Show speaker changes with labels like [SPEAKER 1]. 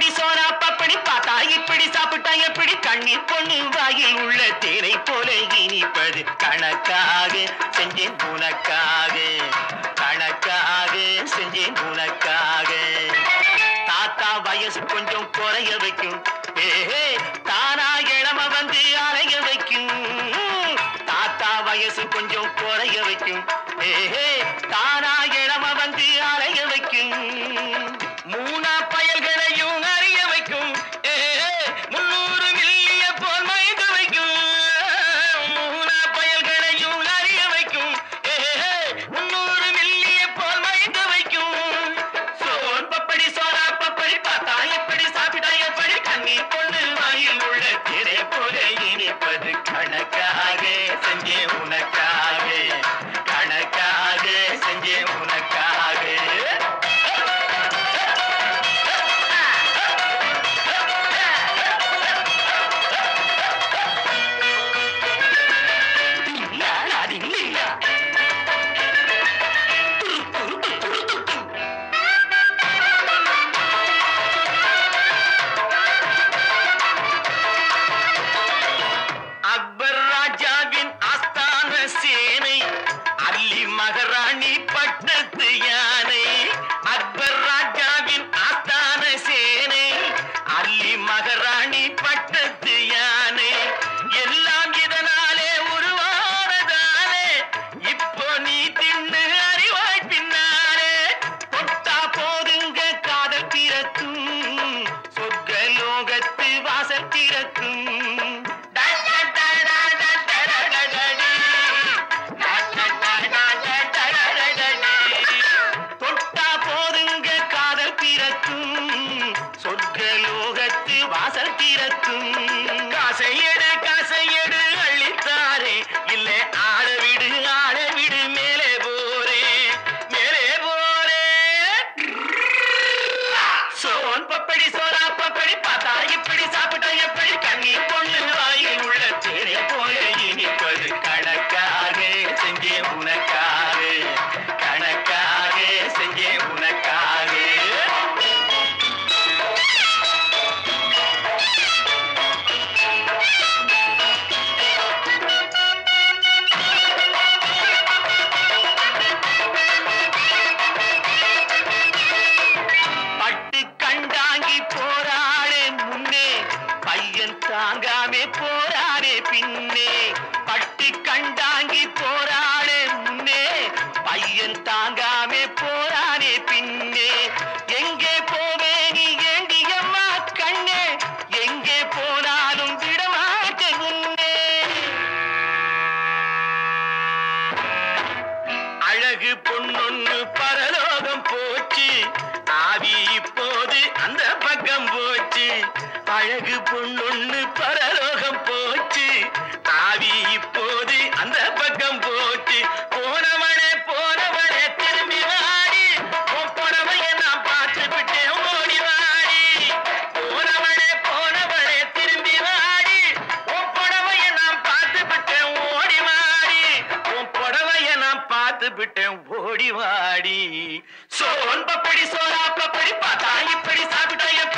[SPEAKER 1] சோனா பப்படி பார்த்தா இப்படி சாப்பிட்டா எப்படி கண்ணீர் பொண்ணு வாயில் உள்ள தேனை போல இனிப்பது கணக்காக செஞ்சேன் உனக்காக கணக்காக செஞ்சேன் உனக்காக தாத்தா வயசு கொஞ்சம் குறைய வைக்கும் ஏஹே தானா இளம வந்து அலைய வைக்கும் தாத்தா வயசு கொஞ்சம் குறைய வைக்கும் ஏஹே தானா இளம வந்து அலைய வைக்கும் மூணா பயல்களையும் அறிய வைக்கும் 300 மில்லிய போல் மயங்க வைக்கும் மூணா பயல்களையும் அறிய வைக்கும் 300 மில்லிய போல் மயங்க வைக்கும் சோன் பப்படி சோனா பப்படி பார்த்தா எப்படி சாப்பிட்டா எப்படி கண்ணீர் பொண்ணு வாயில் உள்ள திரை போல இனிப்பது கணக்காக செஞ்சே உனக்காக கணக்காக செஞ்சே உனக்காக அக்பர் ராஜாவின் ஆஸ்தான சேனை அல்லி மகாராணி பட்டத்து யானை அக்பர் ராஜாவின் ஆஸ்தான சேனை அல்லி மகாராணி பட்டத்து யானை எல்லாம் இதனாலே உருவானதாலே இப்போ நீ தின்னு அறிவாய் பின்னாலே தொட்டா போதுங்க காதல் பிறக்கும் சொர்க்க லோகத்து வாசல் திறக்கும் சொர்க்கலோகத்து வாசல் திறக்கும் காசையடு அள்ளித்தாரே இல்லை ஆளவிடு மேலே போரே சோன் பப்படி சோனா பப்படி பார்த்தா இப்படி சாப்பிட்டா எப்படி கண்ணீர் பொண்ணு வாயில் உள்ள தேனை போல இனிப்பது கணக்காக செஞ்சே உனக்காக கணக்காக செஞ்சே உனக்காக தாங்காமே போராடே பின்னே பட்டு கண்டாங்கி போராடே முன்னே பையன் தாங்காமே போராடே பின்னே எங்கே போவே நீ ஏண்டியம்மா கண்ணே எங்கே போனாலும் விடமாட்டே முன்னே அழகு பொன்னொன்னு பரலோகம் போச்சு ஆவி இப்போது அந்த பக்கம் போச்சு அழகு பொண்ணொன்னு பரலோகம் போச்சு ஆவி இப்போது அந்த பக்கம் போச்சு போனவனே திரும்பி வாடி புடவைய நான் பார்த்து விட்டேன் ஓடி வாடி போனவனே திரும்பி வாடி புடவைய நான் பார்த்து விட்டேன் ஓடி வாடி புடவைய நான் பார்த்து விட்டேன் ஓடி வாடி சோன் பப்படி சோனா பப்படி பார்த்தா இப்படி சாப்பிட்டா